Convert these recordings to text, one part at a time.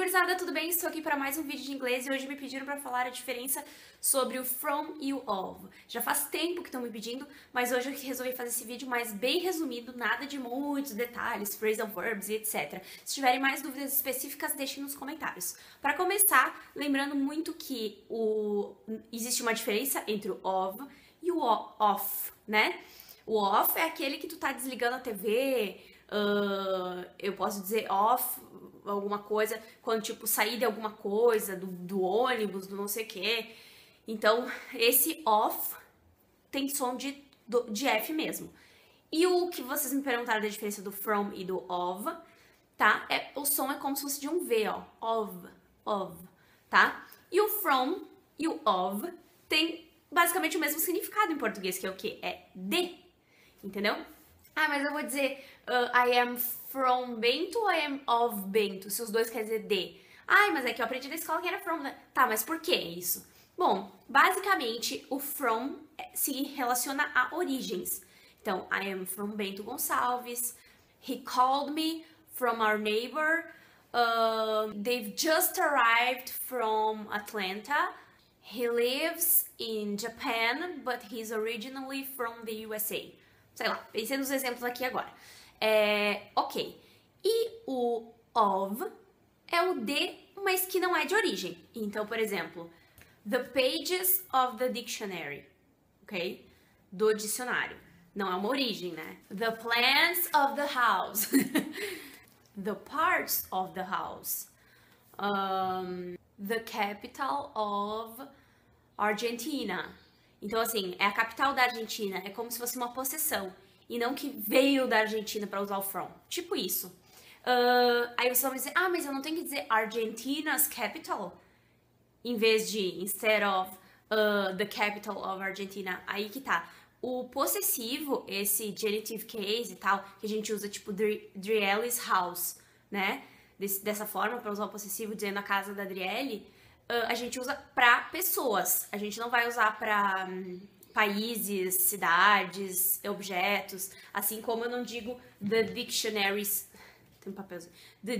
gurizada, tudo bem? Estou aqui para mais um vídeo de inglês e hoje me pediram para falar a diferença sobre o from e o of. Já faz tempo que estão me pedindo, mas hoje eu resolvi fazer esse vídeo mais bem resumido, nada de muitos detalhes, phrasal verbs e etc. Se tiverem mais dúvidas específicas, deixem nos comentários. Para começar, lembrando muito que existe uma diferença entre o of e o off, né? O off é aquele que tu tá desligando a TV, eu posso dizer off alguma coisa, quando tipo sair de alguma coisa, do ônibus, do não sei o que. Então, esse off tem som de F mesmo. E o que vocês me perguntaram da diferença do from e do of, tá? O som é como se fosse de um V, ó. Of, tá? E o from e o of tem basicamente o mesmo significado em português, que é o quê? É de, entendeu? Ah, mas eu vou dizer I am from Bento ou I am of Bento, se os dois querem dizer de. Ai, mas é que eu aprendi na escola que era from, né? Tá, mas por que isso? Bom, basicamente o from se relaciona a origens. Então, I am from Bento Gonçalves, he called me from our neighbor, they've just arrived from Atlanta, he lives in Japan, but he's originally from the USA. Sei lá, pensei nos exemplos aqui agora. Ok. E o of é o de, mas que não é de origem. Então, por exemplo, the pages of the dictionary, ok? Do dicionário. Não é uma origem, né? The plants of the house. The parts of the house. The capital of Argentina. Então, assim, é a capital da Argentina, é como se fosse uma possessão, e não que veio da Argentina para usar o from. Tipo isso. Aí você vai dizer, ah, mas eu não tenho que dizer Argentina's capital? Em vez de, instead of the capital of Argentina. Aí que tá. O possessivo, esse genitive case e tal, que a gente usa, tipo, Drielle's house, né? Dessa forma, para usar o possessivo, dizendo a casa da Adriele, a gente usa para pessoas, a gente não vai usar para países, cidades, objetos, assim como eu não digo the dictionaries, tem um papelzinho, the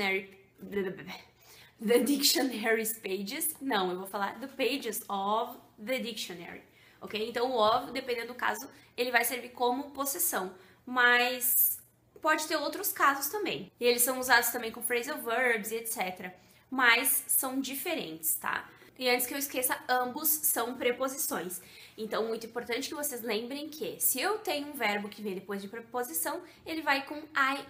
dictionary's pages, não, eu vou falar the pages of the dictionary, ok? Então o of, dependendo do caso, ele vai servir como possessão, mas pode ter outros casos também, e eles são usados também com phrasal verbs e etc., mas são diferentes, tá? E antes que eu esqueça, ambos são preposições. Então, muito importante que vocês lembrem que se eu tenho um verbo que vem depois de preposição, ele vai com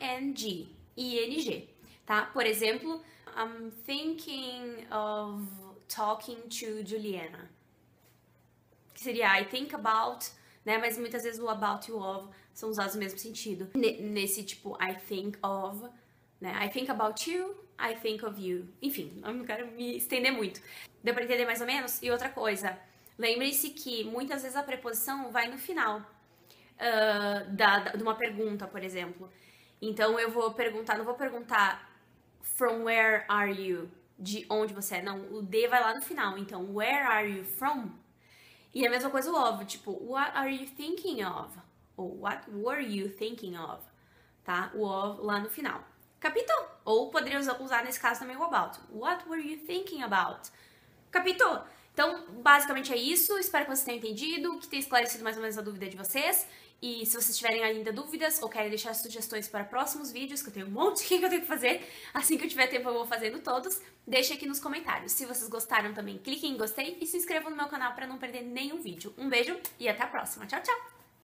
ing, tá? Por exemplo, I'm thinking of talking to Juliana. Que seria I think about, né? Mas muitas vezes o about e o of são usados no mesmo sentido. Nesse tipo, I think of, né? I think about you, I think of you. Enfim, eu não quero me estender muito. Deu pra entender mais ou menos? E outra coisa, lembre-se que muitas vezes a preposição vai no final de uma pergunta, por exemplo. Então eu vou perguntar, não vou perguntar from where are you? De onde você é? Não, o de vai lá no final. Então, where are you from? E a mesma coisa o of, tipo, what are you thinking of? Ou what were you thinking of? Tá? O of lá no final. Capito? Ou poderia usar nesse caso também o about. What were you thinking about? Capito? Então, basicamente é isso. Espero que vocês tenham entendido, que tenha esclarecido mais ou menos a dúvida de vocês. E se vocês tiverem ainda dúvidas ou querem deixar sugestões para próximos vídeos, que eu tenho um monte que eu tenho que fazer, assim que eu tiver tempo eu vou fazendo todos, deixem aqui nos comentários. Se vocês gostaram também, cliquem em gostei e se inscrevam no meu canal para não perder nenhum vídeo. Um beijo e até a próxima. Tchau, tchau!